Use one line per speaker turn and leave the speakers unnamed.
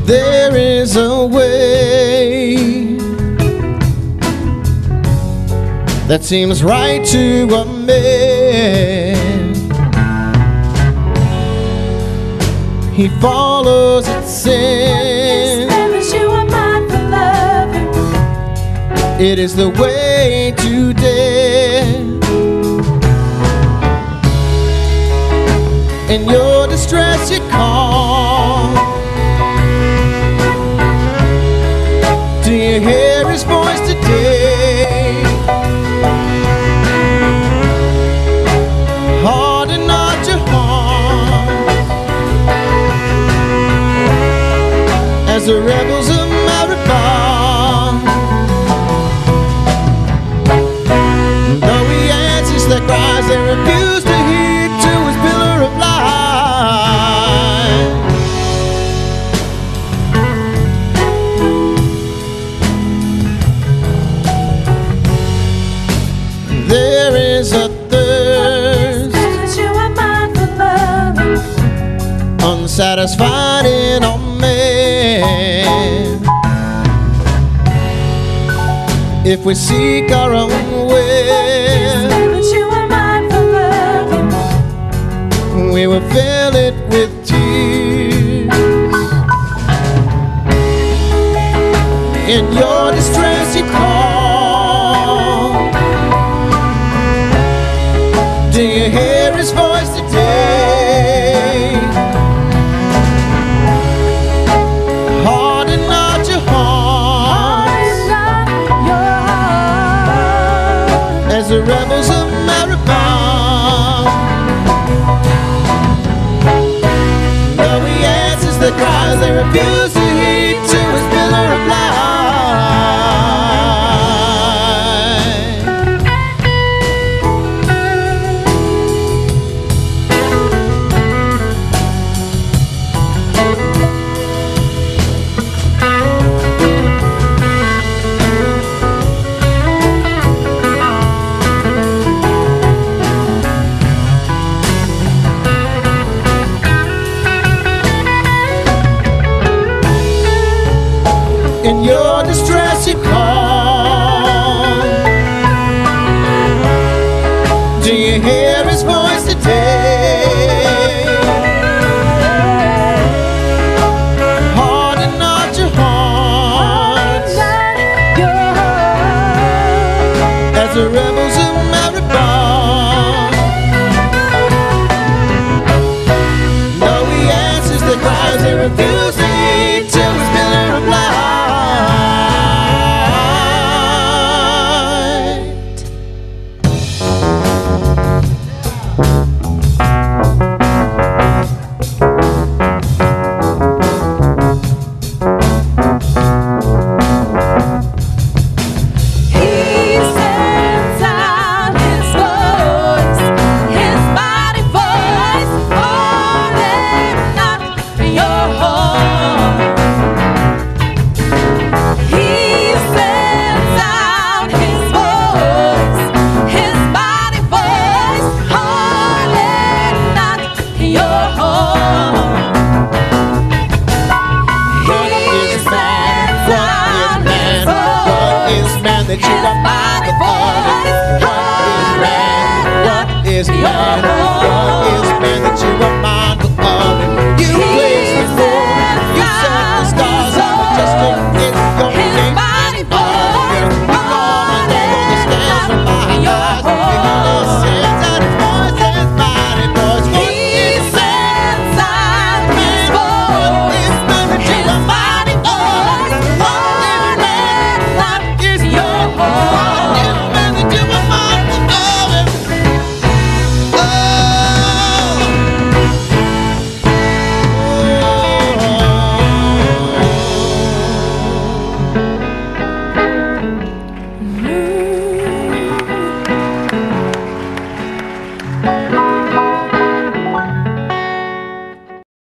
There is a way that seems right to a man. He follows its sin.
You are mine for loving.
It is the way to death. In your distress you call. Do you hear his voice today? Harden not your heart as the rebels of Maribor. Though he answers their cries, they refuse to heed to his pillar of light. There is a thirst
you are mine for loving.
Unsatisfied in all men. If we seek our own will,
you are mine for loving.
we will fill it with tears. In your distress you call. Do you hear his voice today? Harden not your hearts as the rebels of Maribor. Though he answers the cries, they refuse to heed to his pillar of light. In your distress you call. Do you hear his voice today? Harden not your hearts as the rebels of Maribor. No, he answers the cries, they refuse to heed to his pillar of light. That you are mine for. What is man? What is man?